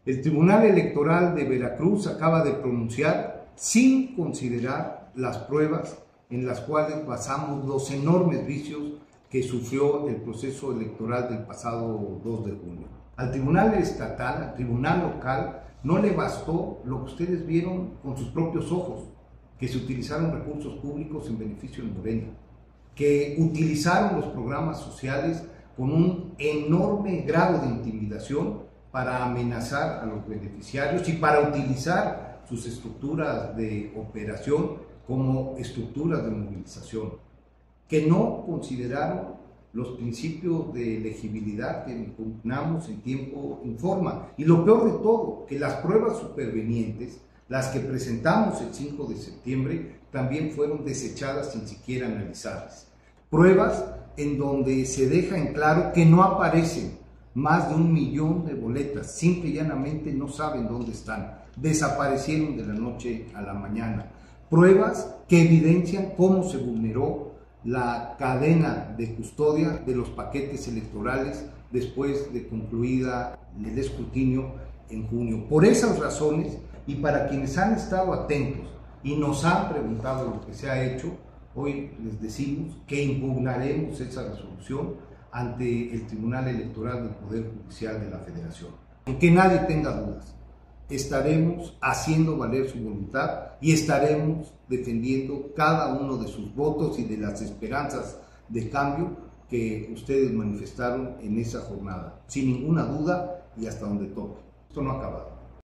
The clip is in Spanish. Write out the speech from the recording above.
El Tribunal Electoral de Veracruz acaba de pronunciar sin considerar las pruebas en las cuales basamos los enormes vicios que sufrió el proceso electoral del pasado 2 de junio. Al Tribunal Estatal, al Tribunal Local, no le bastó lo que ustedes vieron con sus propios ojos, que se utilizaron recursos públicos en beneficio de Morena, que utilizaron los programas sociales con un enorme grado de intimidación para amenazar a los beneficiarios y para utilizar sus estructuras de operación como estructuras de movilización, que no consideraron los principios de elegibilidad que impugnamos en tiempo y forma. Y lo peor de todo, que las pruebas supervenientes, las que presentamos el 5 de septiembre, también fueron desechadas sin siquiera analizarlas. Pruebas en donde se deja en claro que no aparecen más de 1 millón de boletas, simple y llanamente no saben dónde están, desaparecieron de la noche a la mañana. Pruebas que evidencian cómo se vulneró la cadena de custodia de los paquetes electorales después de concluida el escrutinio en junio. Por esas razones, y para quienes han estado atentos y nos han preguntado lo que se ha hecho, hoy les decimos que impugnaremos esa resolución ante el Tribunal Electoral del Poder Judicial de la Federación. Que nadie tenga dudas, estaremos haciendo valer su voluntad y estaremos defendiendo cada uno de sus votos y de las esperanzas de cambio que ustedes manifestaron en esa jornada, sin ninguna duda y hasta donde toque. Esto no ha acabado.